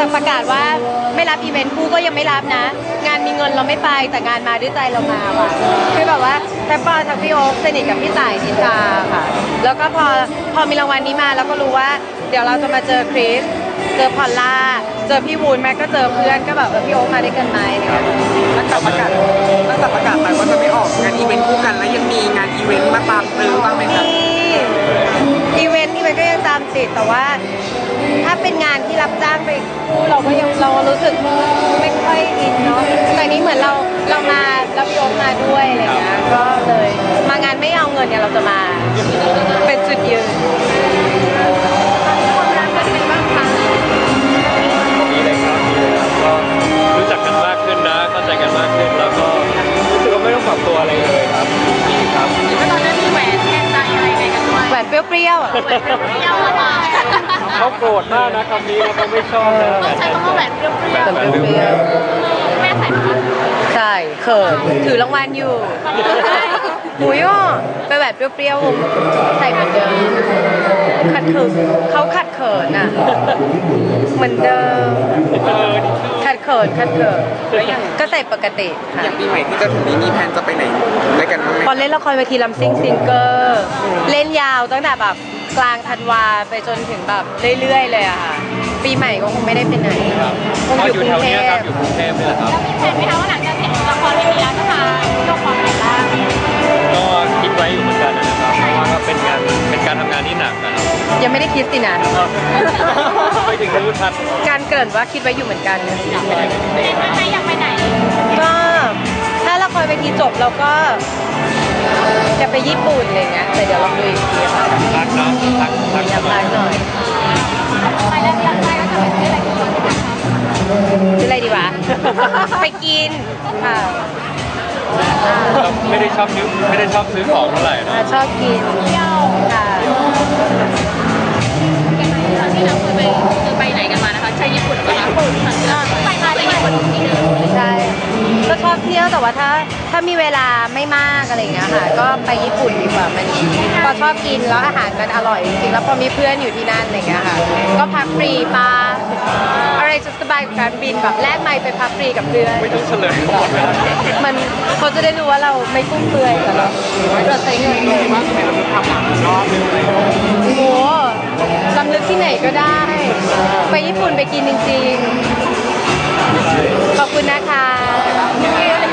ประกาศว่าไม่รับอีเวนต์คู่ก็ยังไม่รับนะงานมีเงินเราไม่ไปแต่งานมาด้วยใจเรามาว่ะคือแบบว่าแทบปอทั้งพี่โอ๊คสนิทกับพี่ต่ายนิชาค่ะแล้วก็พอมีรางวัลนี้มาเราก็รู้ว่าเดี๋ยวเราจะมาเจอคริสเจอพอลล่าเจอพี่วูนแม็กก็เจอเพื่อนก็แบบพี่โอ๊คมาด้วยกันไหมเนี่ยตั้งแต่ประกาศไปว่าจะไม่ออกงานอีเวนต์คู่กันแล้วยังมีงานอีเวนต์มาตามตื้อบ้างไหมครับอีเวนต์ก็ยังตามติดแต่ว่าถ้าเป็นงานที่รับจ้างไปคู่เราก็ยังเรารู้สึกไม่ค่อยอินเนาะแต่นี้เหมือนเรามารับยกมาด้วยอะไรเงี้ยก็เลยมางานไม่เอาเงินเนี่ยเราจะมาเป็นจุดยืนความรักเป็นไงบ้างคะมีเลยครับก็รู้จักกันมากขึ้นนะเข้าใจกันมากขึ้นแล้วก็รู้สึกว่าไม่ต้องปรับตัวอะไรเลยครับดีครับแล้วตอนนั้นมีแหวนแทนใจอะไรไงกันด้วยแหวนเปรี้ยวๆอ่ะแหวนเปรี้ยวๆมาเขาโกรธมากนะคำนี้นะเขาไม่ชอบนะต้องใช้คำว่าแหวนเปรี้ยวๆแม่ใส่ไหมใช่เขินถือรางวัลอยู่หมูย่อไปแหวนเปรี้ยวๆใส่เหมือนเดิมขัดเขินเขาขัดเขินอ่ะเหมือนเดิมขัดเขินก็ใส่ปกติค่ะอย่างปีใหม่ที่จะถึงนี้มีแผนจะไปไหนด้วยกันบ้างไหมพอเล่นละครเวทีลำซิ่งซิงเกอร์เล่นยาวตั้งแต่แบบกลางธันวาไปจนถึงแบบเรื่อยๆเลยอะค่ะปีใหม่ก็คงไม่ได้ไปไหนคงอยู่กรุงเทพอยู่กรุงเทพนี่แหละครับแล้วมีแผนไหมคะว่าหลังจากเสร็จละครเวทีแล้วจะพาโยกความไหนบ้างก็คิดไว้อยู่เหมือนกันนะครับเพราะว่าก็เป็นการทำงานที่หนักนะครับยังไม่ได้คิดสินะไม่ถึงรู้ทันการเกริ่นว่าคิดไว้อยู่เหมือนกันอยากไปไหนอยากไปไหนก็ถ้าละครเวทีจบเราก็จะไปญี่ปุ่นอะไรเงี้ยแต่เดี๋ยวลองดูอีกทีค่ะพักเนาะพักอยากพักหน่อยไปแล้วก็จะไปซื้ออะไรกินซื้ออะไรดีวะไปกินค่ะไม่ได้ชอบซื้อของเท่าไหร่นะชอบกินเที่ยวค่ะที่เราคือไปไหนกันมานะคะใช่ญี่ปุ่นไปญี่ปุ่นไปมาที่ญี่ปุ่นที่นึงใช่ก็ชอบเที่ยวแต่ว่าถ้ามีเวลาไม่มากอะไรอย่างเงี้ยค่ะก็ไปญี่ปุ่นดีกว่ามันพอชอบกินแล้วอาหารมันอร่อยจริงๆแล้วพอมีเพื่อนอยู่ที่นั่นอะไรอย่างเงี้ยค่ะก็พักฟรีมาอะไรจะสบายกับการบินแบบแลกไมล์ไปพักฟรีกับเพื่อนไม่ต้องเฉลยหมดเลยมันเขาจะได้รู้ว่าเราไม่ฟุ่มเฟือยแต่เราใช้เงินเลยว่าจะเป็นเราทำหลังรอบนึงอะไรโอ้โหลำลึกที่ไหนก็ได้ไปญี่ปุ่นไปกินจริงๆขอบคุณนะคะ